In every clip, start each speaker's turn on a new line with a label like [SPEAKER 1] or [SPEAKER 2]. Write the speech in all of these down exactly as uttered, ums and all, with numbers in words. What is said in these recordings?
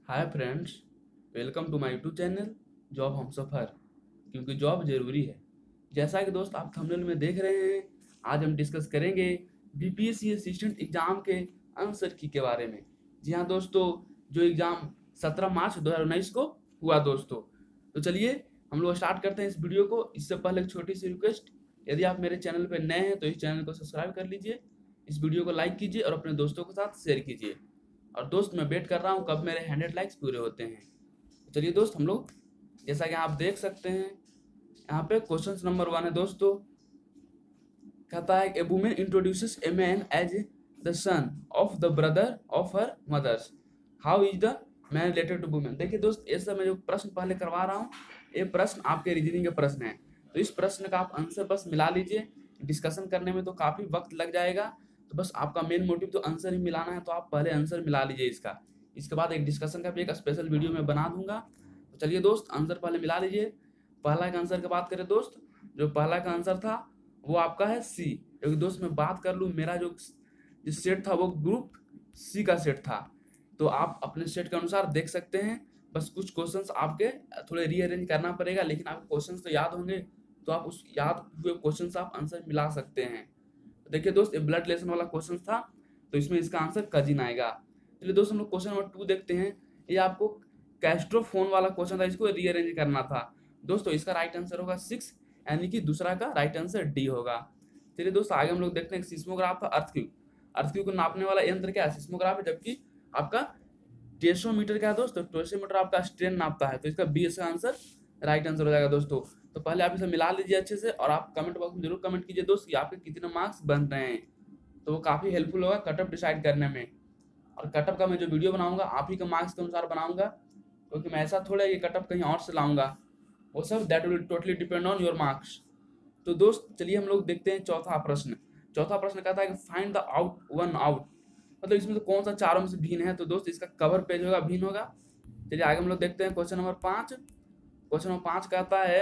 [SPEAKER 1] Hi friends, welcome to my YouTube channel job हम सफ़र। क्योंकि जॉब ज़रूरी है। जैसा कि दोस्त आप थंबनेल में देख रहे हैं, आज हम डिस्कस करेंगे बीपीएससी असिस्टेंट एग्ज़ाम के आंसर की के बारे में। जी हाँ दोस्तों, जो एग्ज़ाम सत्रह मार्च दो हज़ार उन्नीस को हुआ दोस्तों। तो चलिए हम लोग स्टार्ट करते हैं इस वीडियो को। इससे पहले एक छोटी सी रिक्वेस्ट, यदि आप मेरे चैनल पर नए हैं तो इस चैनल को सब्सक्राइब कर लीजिए, इस वीडियो को लाइक कीजिए और अपने दोस्तों के साथ शेयर कीजिए। और दोस्त मैं वेट कर रहा हूँ कब मेरे हंड्रेड लाइक्स पूरे होते हैं। तो चलिए दोस्त, हम लोग जैसा कि आप देख सकते हैं यहाँ पे क्वेश्चन नंबर वन है दोस्तों। कहता है a women introduces a man as the son of the brother of her mothers, how is the man related to women. देखिए दोस्त, ऐसा मैं जो प्रश्न पहले करवा रहा हूँ, ये प्रश्न आपके रीजनिंग के प्रश्न है। तो इस प्रश्न का आप आंसर बस मिला लीजिए। डिस्कशन करने में तो काफ़ी वक्त लग जाएगा, तो बस आपका मेन मोटिव तो आंसर ही मिलाना है, तो आप पहले आंसर मिला लीजिए इसका। इसके बाद एक डिस्कशन का भी एक स्पेशल वीडियो मैं बना दूंगा। तो चलिए दोस्त, आंसर पहले मिला लीजिए। पहला का आंसर की बात करें दोस्त, जो पहला का आंसर था वो आपका है सी। क्योंकि दोस्त मैं बात कर लूँ, मेरा जो जो सेट था वो ग्रुप सी का सेट था। तो आप अपने सेट के अनुसार देख सकते हैं। बस कुछ क्वेश्चंस आपके थोड़े रीअरेंज करना पड़ेगा, लेकिन आपको क्वेश्चंस तो याद होंगे, तो आप उस याद हुए क्वेश्चंस आप आंसर मिला सकते हैं। तो देखिए दोस्त, ये ब्लड रिलेशन वाला क्वेश्चन था, तो इसमें इसका आंसर कजिन आएगा। चलिए दोस्त, हम लोग क्वेश्चन नंबर टू देखते हैं। ये आपको कैस्ट्रोफोन वाला क्वेश्चन था, इसको रीअरेंज करना था दोस्तों। इसका राइट आंसर होगा सिक्स, यानी कि दूसरा का राइट आंसर डी होगा। चलिए दोस्त, आगे हम लोग देखते हैं सिस्मोग्राफ था अर्थक्वेक। अर्थक्वेक को नापने वाला यंत्र क्या है? सिस्मोग्राफ है। जबकि आपका टेसोमीटर क्या है दोस्तों? टेसोमीटर आपका स्ट्रेन नापता है। तो इसका बी इसका आंसर राइट आंसर हो जाएगा दोस्तों। तो पहले आप इसे मिला लीजिए अच्छे से, और आप कमेंट बॉक्स में जरूर कमेंट कीजिए दोस्त कि आपके कितने मार्क्स बन रहे हैं। तो वो काफ़ी हेल्पफुल होगा कटअप डिसाइड करने में। और कटअप का मैं जो वीडियो बनाऊंगा आप ही के मार्क्स के अनुसार बनाऊंगा, क्योंकि मैं ऐसा थोड़ा ये कटअप कहीं और से लाऊंगा। वो सब that will totally depend on your marks. तो दोस्त चलिए हम लोग देखते हैं चौथा प्रश्न। चौथा प्रश्न कहता है कि find the out one out, मतलब इसमें से कौन सा चारों में से भिन्न है? तो दोस्त इसका कवर पेज होगा भिन्न होगा। चलिए आगे हम लोग देखते हैं क्वेश्चन नंबर पाँच। क्वेश्चन नंबर पाँच कहता है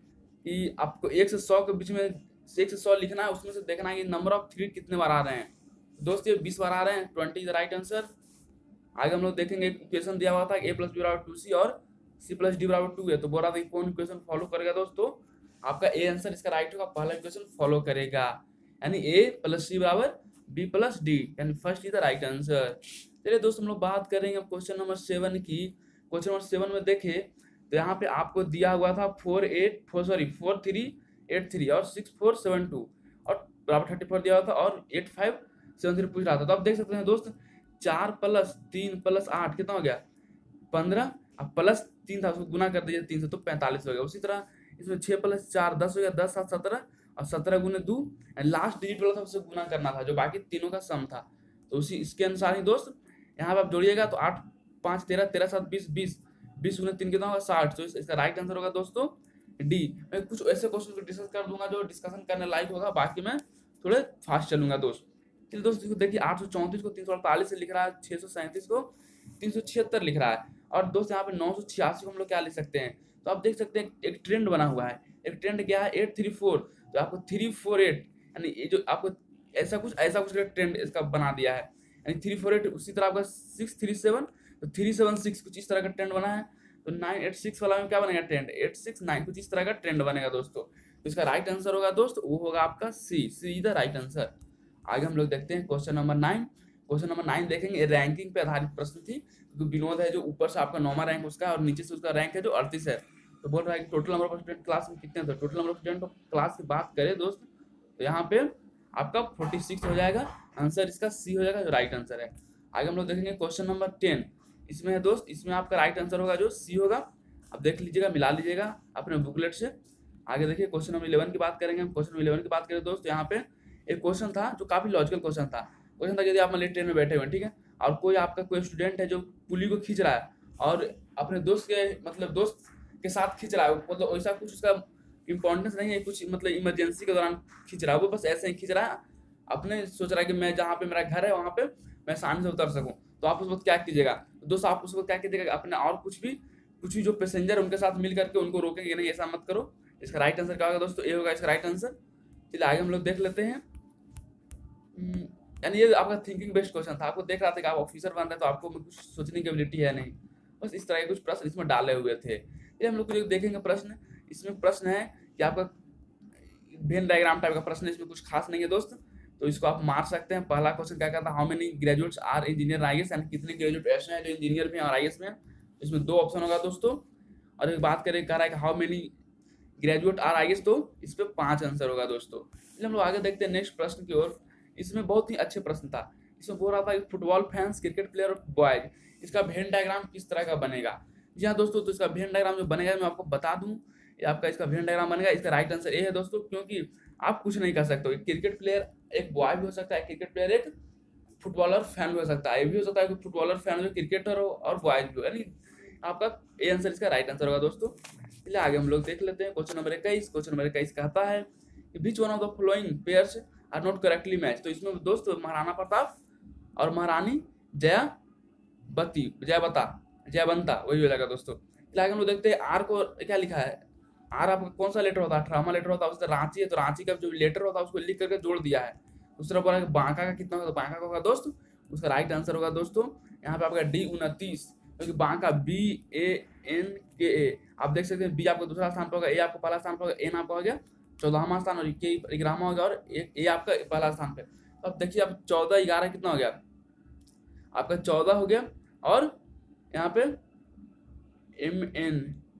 [SPEAKER 1] कि आपको एक से सौ के बीच में एक से सौ लिखना है, उसमें से देखना है कि नंबर ऑफ थ्री कितने बार आ रहे हैं। दोस्त ये बीस बार आ रहे हैं, twenty is the right answer. आगे हम लोग देखेंगे इक्वेशन दिया हुआ था ए प्लस बी बराबर टू सी और सी प्लस डी बराबर टू है। तो बोल रहा था कि कौन इक्वेशन फॉलो करेगा दोस्तों? आपका ए आंसर इसका राइट होगा, पहला इक्वेशन फॉलो करेगा, यानी ए प्लस सी बराबर बी प्लस डी, यानी first is the right answer. चलिए दोस्त, हम लोग बात करेंगे क्वेश्चन नंबर सेवन की। क्वेश्चन नंबर सेवन में देखिए, तो यहाँ पे आपको दिया हुआ था four eight four sorry four three eight three और सिक्स फोर सेवन टू और बराबर थर्टी फोर दिया हुआ था और एट फाइव सेवन थ्री पूछ रहा था। तो आप देख सकते हैं दोस्त, चार प्लस तीन प्लस आठ कितना हो गया? पंद्रह। अब प्लस तीन था, उसको गुना कर दीजिए तीन से, तो पैंतालीस हो गया। उसी तरह इसमें छः प्लस चार दस हो गया, दस सात सत्रह और सत्रह गुने दो, लास्ट डिजिट वाला था उससे गुना करना था, जो बाकी तीनों का सम था। तो उसी इसके अनुसार ही दोस्त यहाँ पर आप जोड़िएगा, तो आठ पाँच तेरह तेरह सात बीस बीस बीस गुने तीन कितना होगा? साठ। तो इसका राइट आंसर होगा दोस्तों डी। मैं कुछ ऐसे क्वेश्चन को डिस्कस कर दूंगा जो डिस्कशन करने लायक होगा, बाकी मैं थोड़े फास्ट चलूंगा दोस्त। चलिए दोस्त देखिए, आठ सौ चौंतीस को तीन सौ अड़तालीस से लिख रहा है, छः सौ सैंतीस को तीन सौ छिहत्तर लिख रहा है, और दोस्त यहाँ पे नौ सौ छियासी को हम लोग क्या लिख सकते हैं? तो आप देख सकते हैं एक ट्रेंड बना हुआ है। एक ट्रेंड क्या है? Eight three four. तो आपको थ्री फोर एट, यानी ये जो आपको ऐसा कुछ ऐसा कुछ ट्रेंड इसका बना दिया है, यानी थ्री फोर एट। उसी तरह आपका सिक्स थ्री सेवन, तो थ्री सेवन सिक्स कुछ इस तरह का ट्रेंड बना है। तो नाइन एट सिक्स वाला में क्या बनेगा? ट्रेंड एट सिक्स नाइन, कुछ इस तरह का ट्रेंड बनेगा दोस्तों। तो इसका राइट आंसर होगा दोस्त, वो होगा आपका C. C is the right answer. आगे हम लोग देखते हैं question number nine. Question number nine देखेंगे, रैंकिंग पे आधारित प्रश्न थी, क्योंकि विनोद है जो ऊपर से आपका नौवा रैंक उसका और नीचे से उसका रैंक है जो अड़तीस है। तो बोल रहा है कि total number of student class में कितने थे? Total number of student class की बात करें दोस्त, तो यहाँ पे आपका फोर्टी सिक्स हो जाएगा। आंसर इसका सी हो जाएगा, जो राइट आंसर है। आगे हम लोग देखेंगे क्वेश्चन नंबर टेन। इसमें है दोस्त, इसमें आपका राइट आंसर होगा जो सी होगा। अब देख लीजिएगा, मिला लीजिएगा अपने बुकलेट से। आगे देखिए क्वेश्चन नंबर इलेवन की बात करेंगे हम। क्वेश्चन नंबर इलेवन की बात करें दोस्त, यहाँ पे एक क्वेश्चन था जो काफी लॉजिकल क्वेश्चन था। क्वेश्चन था, यदि आप मान लीजिए ट्रेन में बैठे हुए, ठीक है, और कोई आपका कोई स्टूडेंट है जो पुली को खींच रहा है और अपने दोस्त के मतलब दोस्त के साथ खींच रहा है, मतलब ऐसा कुछ उसका इंपॉर्टेंस नहीं है, कुछ मतलब इमरजेंसी के दौरान खींच रहा है, वो बस ऐसे ही खींच रहा है, अपने सोच रहा है कि मैं जहाँ पे मेरा घर है वहाँ पे मैं आसानी से उतर सकूँ। तो आप उस वक्त क्या कीजिएगा दोस्त? आप उस वक्त क्या कीजिएगा, अपने और कुछ भी कुछ भी जो पैसेंजर उनके साथ मिल करके उनको रोकेंगे नहीं, ऐसा मत करो। इसका राइट आंसर क्या होगा दोस्तों? ए होगा इसका राइट आंसर। चलिए आगे हम लोग देख लेते हैं। यानी ये आपका थिंकिंग बेस्ड क्वेश्चन था। आपको देख रहा था कि आप ऑफिसर बन रहे हैं, तो आपको कुछ सोचने की एबिलिटी है नहीं। बस इस तरह के कुछ प्रश्न इसमें डाले हुए थे। ये हम लोग जो देखेंगे प्रश्न, इसमें प्रश्न है कि आपका वेन डायग्राम टाइप का प्रश्न है, इसमें कुछ खास नहीं है दोस्त, तो इसको आप मार सकते हैं। पहला क्वेश्चन क्या कहता है, how many graduates are engineer I S, यानी कितने ग्रेजुएट ऐसे हैं जो इंजीनियर में और आई एस में। इसमें दो ऑप्शन होगा दोस्तों। और एक बात करें, कह रहा है कि how many graduate are I S, तो इस पर पांच आंसर होगा दोस्तों। इसलिए हम लोग आगे देखते हैं नेक्स्ट प्रश्न की ओर। इसमें बहुत ही अच्छे प्रश्न था। इसमें बोल रहा था कि फुटबॉल फैंस, क्रिकेट प्लेयर और बॉयज, इसका वेन डायग्राम किस तरह का बनेगा। जी हाँ दोस्तों, तो इसका वेन डायग्राम जो बनेगा मैं आपको बता दूं, ये आपका इसका वेन डायग्राम बनेगा। इसका राइट आंसर ए है दोस्तों, क्योंकि आप कुछ नहीं कर सकते हो। क्रिकेट प्लेयर एक बॉय भी हो सकता है, क्रिकेट प्लेयर एक फुटबॉलर फैन भी हो सकता है। ये भी हो सकता है कि फुटबॉलर फैन जो क्रिकेटर हो और बॉयज भी हो, यानी आपका ए आंसर इसका राइट आंसर होगा दोस्तों। इसलिए आगे हम लोग देख लेते हैं क्वेश्चन नंबर इक्कीस। क्वेश्चन नंबर इक्कीस कहता है which one of the following pairs are not correctly match. तो इसमें दोस्तों महाराणा प्रताप और महारानी जयावती, जयवता जयवंता वही हो जाएगा दोस्तों। आगे हम लोग देखते हैं आर को क्या लिखा है। आर आपका कौन सा लेटर होता है, अठारहवां लेटर होता है। उससे रांची है, तो रांची का जो लेटर होता है उसको लिख करके जोड़ दिया है। दूसरा बोला कि बांका का कितना होगा, तो बांका का होगा दोस्त, उसका राइट आंसर होगा दोस्तों यहाँ पे आपका डी उनतीस, क्योंकि बांका बी ए एन के ए। आप देख सकते हैं बी आपका दूसरा स्थान पर होगा, ए आपका पहला स्थान पर होगा, एन आपका हो गया चौदहवां स्थान और के ग्यारहवां हो गया और ए आपका पहला स्थान पे। तो अब देखिए आप चौदह ग्यारह कितना हो गया, आपका चौदह हो गया और यहाँ पे एम एन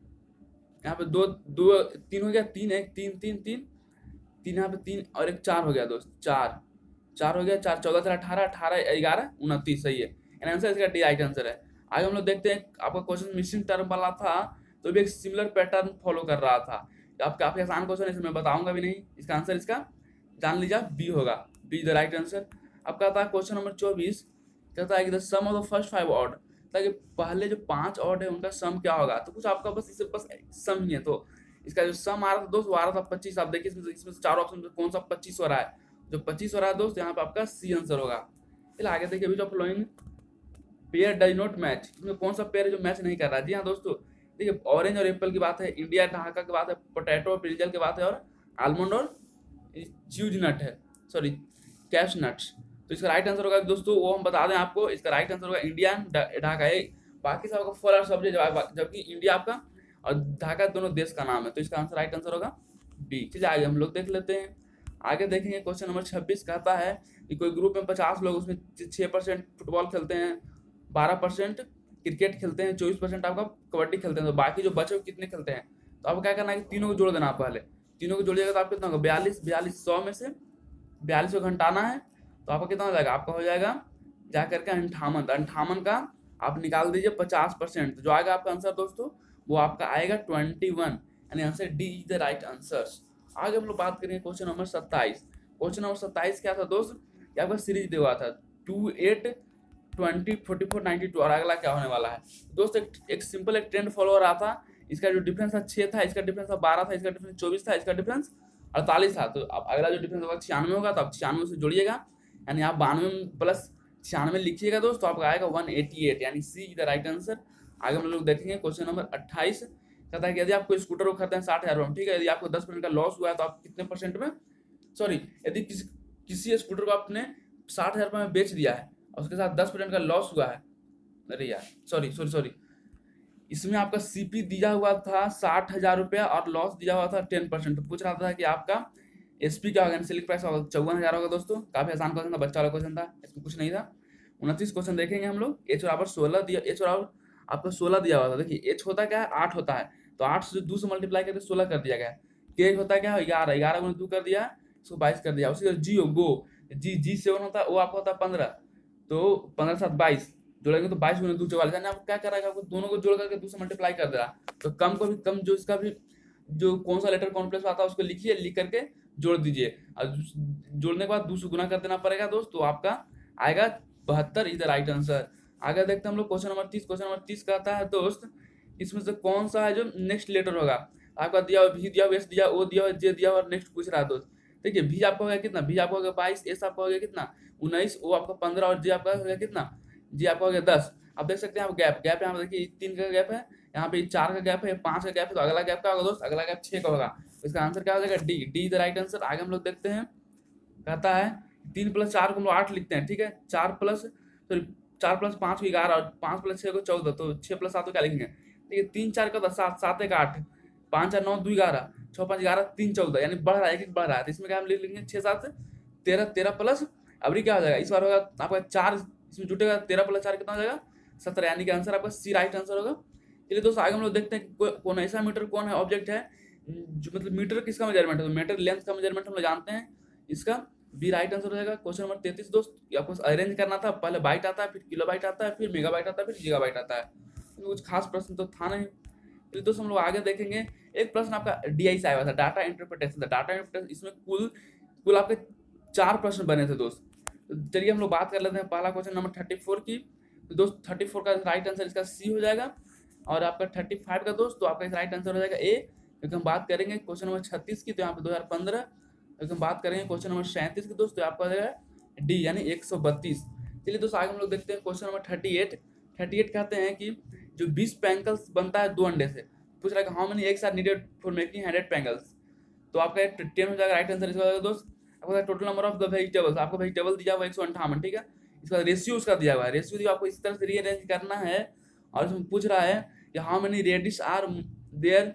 [SPEAKER 1] यहाँ पे दो दो तीन हो गया, तीन एक तीन तीन तीन तीन यहाँ पे तीन और एक चार हो गया दोस्त, चार चार हो गया, चार चौदह चार अठारह, अठारह ग्यारह उनतीस, सही है। आंसर इसका डी राइट आंसर है। आगे हम लोग देखते हैं आपका क्वेश्चन मिसिंग टर्म वाला था, तो भी एक सिमिलर पैटर्न फॉलो कर रहा था। आप काफी आसान क्वेश्चन है, इसमें मैं बताऊंगा भी नहीं। इसका आंसर इसका जान लीजिए बी होगा, बी द राइट आंसर। अब कहता है क्वेश्चन नंबर चौबीस, कहता है कि the sum of the first five odd, ताकि पहले जो पांच ऑड है उनका सम क्या होगा। तो कुछ आपका बस इसे बस सम ही है, तो इसका जो सम आ रहा था दोस्त वो आ रहा था पच्चीस। आप देखिए इसमें इसमें चार ऑप्शन में कौन सा पच्चीस हो रहा है, जो पच्चीस हो रहा है दोस्त यहाँ पे आपका सी आंसर होगा। चलिए आगे देखिए, which of following pair does not match, इसमें कौन सा पेयर है जो मैच नहीं कर रहा है। जी हाँ दोस्तों, देखिए ऑरेंज और एप्पल की बात है, इंडिया ढाका की बात है, पोटैटो और ब्रिंजल की बात है, और आलमंड और च्यूज नट है, सॉरी कैश नट्स। तो इसका राइट आंसर होगा दोस्तों, वो हम बता दें आपको, इसका राइट आंसर होगा इंडिया ढाका है। बाकी सब आपका फल और सब्जी, जबकि इंडिया आपका और ढाका दोनों देश का नाम है, तो इसका आंसर राइट आंसर होगा बी। चलिए आगे हम लोग देख लेते हैं। आगे देखेंगे क्वेश्चन नंबर छब्बीस कहता है कि कोई ग्रुप में पचास लोग, उसमें छः परसेंट फुटबॉल खेलते हैं, बारह परसेंट क्रिकेट खेलते हैं, चौबीस परसेंट आपका कबड्डी खेलते हैं, तो बाकी जो बचे वो कितने खेलते हैं। तो आपको क्या करना है कि तीनों को जोड़ देना। आप पहले तीनों को जोड़िएगा तो आप कितना होगा, बयालीस बयालीस सौ में से बयालीस को घंटाना है, तो आपका कितना हो जाएगा, आपका हो जाएगा जा करके अंठावन। अंठावन का आप निकाल दीजिए पचास परसेंट, तो जो आएगा आपका आंसर दोस्तों वो आपका आएगा ट्वेंटी वन, यानी answer D is the right answer. आगे हम लोग बात करेंगे क्वेश्चन नंबर सत्ताईस। क्वेश्चन नंबर सत्ताईस क्या था दोस्त, ये आपका सीरीज दिया हुआ था two eight twenty forty four ninety two, और अगला क्या होने वाला है दोस्त, एक, एक सिंपल एक ट्रेंड फॉलो हो रहा था। इसका जो डिफरेंस था छः था, इसका डिफरेंस था बारह था, इसका डिफरेंस चौबीस था, इसका डिफरेंस अड़तालीस था। तो अब अगला जो डिफरेंस होगा छियानवे होगा, तो आप छियानवे से जोड़िएगा, यानी आप बानवे प्लस छियानवे लिखिएगा दोस्त, तो आपका आएगा वन एटी एट, यानी C is the right answer. आगे हम लोग देखेंगे क्वेश्चन नंबर अट्ठाईस, कहता है कि यदि आप कोई स्कूटर को खरीदते हैं साठ हजार में, ठीक है, यदि आपको दस परसेंट का लॉस हुआ है तो आप कितने परसेंट में, सॉरी यदि किसी किसी स्कूटर को आपने साठ हजार रुपये में बेच दिया है और उसके साथ दस परसेंट का लॉस हुआ है, अरे यार सॉरी सॉरी सॉरी इसमें आपका सीपी दिया हुआ था साठ हजार रुपया और लॉस दिया हुआ था टेन परसेंट। तो पूछ रहा था कि आपका एसपी क्या होगा, सेलिंग प्राइस होगा चौवन हजार होगा दोस्तों। काफी आसान क्वेश्चन था, बच्चा वाला क्वेश्चन था, इसमें कुछ नहीं था। उनतीस क्वेश्चन देखेंगे हम लोग। एच बराबर सोलह दिया, एच बराबर आपको सोलह दिया हुआ था। देखिए एच होता क्या है, आठ होता है, तो आठ से दो से मल्टीप्लाई करके सोलह कर दिया गया। के होता क्या है, ग्यारह, ग्यारह गुना दो कर दिया, इसको बाईस कर दिया। उसी तरह जी हो गो, जी जी सेवन होता है, वो आपका होता है पंद्रह, तो पंद्रह सात बाईस जोड़ेंगे तो बाईस गुना दो चौवालीस, यानी आपको क्या कर रहा है, आपको दोनों को जोड़ करके दो से मल्टीप्लाई कर दे रहा। तो कम को भी कम, जो इसका भी जो कौन सा लेटर कॉम्प्लेक्स आता है उसको लिखिए, लिख करके जोड़ दीजिए, और जोड़ने के बाद दो से गुना कर देना पड़ेगा दोस्त, तो आपका आएगा बहत्तर इज द राइट आंसर। आगे देखते हैं हम लोग क्वेश्चन नंबर तीस। क्वेश्चन नंबर तीस कहता है दोस्त, इसमें से कौन सा है जो नेक्स्ट लेटर होगा। आपका दिया हुआ भी दिया हुआ, एस दिया, ओ दिया हुआ, जे दिया हुआ, नेक्स्ट पूछ रहा है दोस्त। देखिए भी आपका हो गया कितना, भी आपका हो गया बाईस, एस आपका हो गया कितना उन्नीस, ओ आपका पंद्रह, और जे आपका हो गया कितना, जी आपका हो गया दस। आप देख सकते हैं आप गैप गैप यहाँ पे देखिए तीन का गैप है, यहाँ पे चार का गैप है, पांच का गैप है, तो अगला गैप क्या होगा दोस्त, अगला गैप छह का होगा। इसका आंसर क्या हो जाएगा, D, D the right answer. आगे हम लोग देखते हैं, कहता है तीन प्लस चार को हम लोग आठ लिखते हैं, ठीक है, चार प्लस सॉरी चार प्लस पाँच को ग्यारह और पाँच प्लस छः को चौदह, तो छः प्लस सात को क्या लिखेंगे, ठीक है, तीन चार का दस, सात सात एक आठ, पाँच चार नौ दो ग्यारह, छः पाँच ग्यारह, तीन चौदह, यानी बढ़ रहा है, एक एक बढ़ रहा है। तो इसमें क्या हम लिख लेंगे छः सात तेरह, तेरह प्लस अभी क्या हो जाएगा, इस बार होगा आपका चार, इसमें जुटेगा तेरह प्लस चार कितना हो जाएगा सत्रह, यानी कि आंसर आपका सी राइट आंसर होगा। चलिए दोस्तों आगे हम लोग देखते हैं कि कौन ऐसा मीटर कौन है ऑब्जेक्ट है जो मतलब मीटर किसका मेजरमेंट है, तो मीटर लेंथ का मेजरमेंट हम लोग जानते हैं, इसका बी राइट आंसर हो जाएगा। क्वेश्चन नंबर तैंतीस दोस्त, आपको अरेंज करना था, पहले बाइट आता है, फिर किलो बाइट आता है, फिर मेगा बाइट आता है, फिर जीगा बाइट आता है, तो कुछ खास प्रश्न तो था नहीं। तो दोस्तों हम लोग आगे देखेंगे, एक प्रश्न आपका डी आई से आया था, डाटा इंटरप्रिटेशन था, डाटा इंटरप्रिटेशन, इसमें कुल कुल आपके चार प्रश्न बने थे दोस्त। तो चलिए हम लोग बात कर लेते हैं पहला क्वेश्चन नंबर थर्टी फोर की। तो दोस्त थर्टी फोर का राइट आंसर इसका सी हो जाएगा, और आपका थर्टी फाइव का दोस्त तो आपका राइट आंसर हो जाएगा ए। क्योंकि हम बात करेंगे क्वेश्चन नंबर छत्तीस की, तो यहाँ पे दो हजार पंद्रह, क्योंकि हम बात करेंगे क्वेश्चन नंबर सैंतीस की दोस्त, तो आपका हो जाएगा डी यानी एक सौ बत्तीस। चलिए दोस्तों आगे हम लोग देखते हैं question number thirty eight. Thirty eight कहते हैं कि जो बीस पैंकल्स बनता है दो अंडे से, पूछ रहा है how many eggs are needed for making hundred pancakes, तो आपका टेन हो जाएगा राइट आंसर इसका हो जाएगा दोस्त। आपका total number of the vegetables, आपको वेजिटेबल दिया हुआ एक सौ अंठावन, ठीक है, इसका रेशियो उसका दिया हुआ है, रेशियो दिया आपको इस तरह से रीअरेंज करना है। और इसमें पूछ रहा है कि how many radish are there,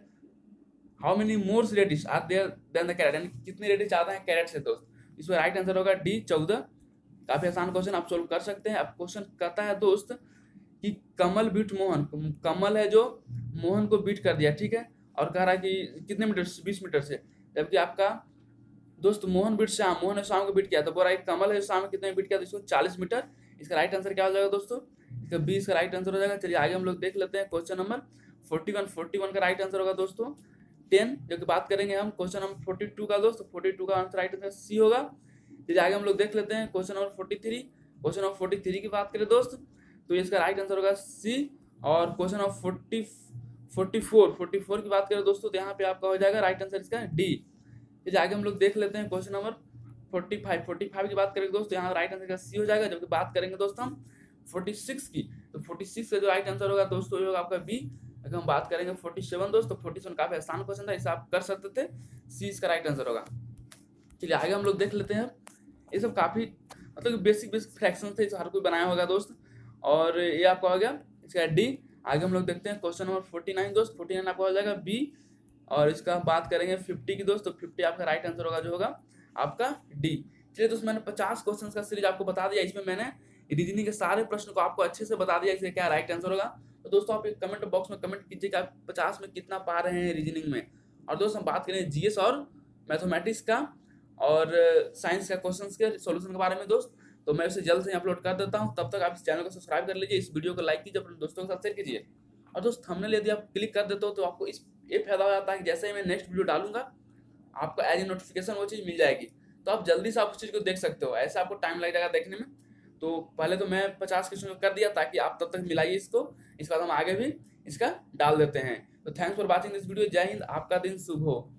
[SPEAKER 1] how many more radish are there than the carrot, यानी कितने रेडिश ज्यादा हैं कैरेट से दोस्त। इसमें राइट आंसर होगा डी चौदह। काफी आसान क्वेश्चन, आप सोल्व कर सकते हैं। अब क्वेश्चन कहता है दोस्त कि कमल बीट मोहन, कमल है जो मोहन को बीट कर दिया, ठीक है, और कह रहा है कि कितने मीटर से, बीस मीटर से, जबकि आपका दोस्त मोहन बीट श्याम, मोहन ने शाम को बीट किया, तो बोल रहा है कमल है शाम कितने बीट किया, तो इसको चालीस मीटर। इसका राइट आंसर क्या हो जाएगा दोस्तों, इसका बी इसका राइट आंसर हो जाएगा। चलिए आगे हम लोग देख लेते हैं question number forty one. Forty one का राइट आंसर होगा दोस्तों टेन, जो कि बात करेंगे हम क्वेश्चन नंबर फोर्टी टू का दोस्त, फोर्टी टू का आंसर राइट आंसर सी होगा। चलिए आगे हम लोग देख लेते हैं question number forty three. Question number forty three की बात करें दोस्त, तो इसका राइट आंसर होगा सी। और question number forty forty four forty four की बात करें दोस्तों, तो यहाँ पे आपका हो जाएगा राइट आंसर इसका डी। चलिए आगे हम लोग देख लेते हैं question number forty five. Forty five की बात करेंगे दोस्त, यहाँ राइट आंसर का सी हो जाएगा। जबकि बात करेंगे दोस्त हम फोर्टी सिक्स की, तो फोर्टी सिक्स का जो राइट आंसर होगा दोस्तों होगा आपका बी। अगर हम बात करेंगे फोर्टी सेवन दोस्त, तो फोर्टी सेवन काफी आसान क्वेश्चन था, इसे आप कर सकते थे, सी इसका राइट आंसर होगा। चलिए आगे हम लोग देख लेते हैं, ये सब काफी मतलब बेसिक बेसिक फ्रैक्शन थे, हर कोई बनाया होगा दोस्त, और ये आपका हो गया इसका डी। आगे हम लोग देखते हैं क्वेश्चन नंबर फोर्टी नाइन दोस्त, फोर्टी नाइन आपका हो जाएगा बी। और इसका हम बात करेंगे फिफ्टी की दोस्त, तो फिफ्टी आपका राइट आंसर होगा जो होगा आपका डी। चलिए दोस्त मैंने पचास क्वेश्चन का सीरीज आपको बता दिया, इसमें मैंने रीजनिंग के सारे प्रश्न को आपको अच्छे से बता दिया इसका क्या राइट आंसर होगा। तो दोस्तों आप एक कमेंट बॉक्स में कमेंट कीजिए कि आप पचास में कितना पा रहे हैं रीजनिंग में। और दोस्त हम बात करें जीएस और मैथमेटिक्स का और साइंस का क्वेश्चन के सोल्यूशन के बारे में दोस्त, तो मैं उसे जल्द से अपलोड कर देता हूँ। तब तक आप इस चैनल को सब्सक्राइब कर लीजिए, इस वीडियो को लाइक कीजिए, अपने दोस्तों के साथ शेयर कीजिए। और दोस्त थंबनेल यदि आप क्लिक कर देते हो तो आपको इस ये फायदा हो जाता है कि जैसे ही मैं नेक्स्ट वीडियो डालूंगा आपको एज ए नोटिफिकेशन वो चीज़ मिल जाएगी, तो आप जल्दी से आप उस चीज़ को देख सकते हो। ऐसे आपको टाइम लग जाएगा देखने में, तो पहले तो मैं पचास क्वेश्चन कर दिया ताकि आप तब तक मिलाइए इसको, इसके बाद हम आगे भी इसका डाल देते हैं। तो thanks for watching this video. जय हिंद, आपका दिन शुभ हो।